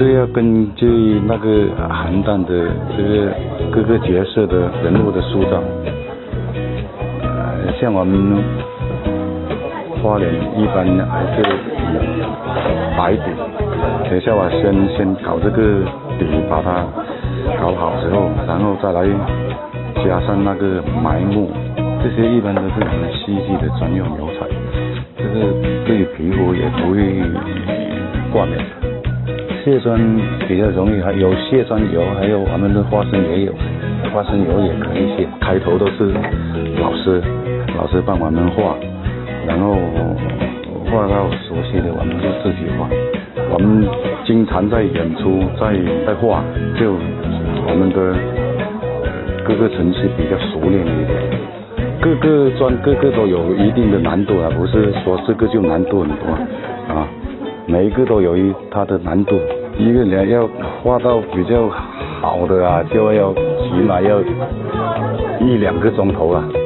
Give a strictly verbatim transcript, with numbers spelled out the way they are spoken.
这个要根据那个邯郸的这个各个角色的人物的塑造。呃，像我们花莲一般还是以白底，等一下我先先搞这个底，把它搞好之后，然后再来加上那个埋木，这些一般都是我们戏剧的专用油彩，这个对皮肤也不会挂面。卸妆比较容易，还有卸妆油，还有我们的花生也有，花生油也可以卸。开头都是老师，老师帮我们画，然后画到熟悉的我们就自己画。我们经常在演出，在在画，就我们的各个层次比较熟练一点。各个妆各个都有一定的难度啊，不是说这个就难度很多啊。每一个都有一它的难度，一个人要画到比较好的啊，就要起码要一两个钟头啊。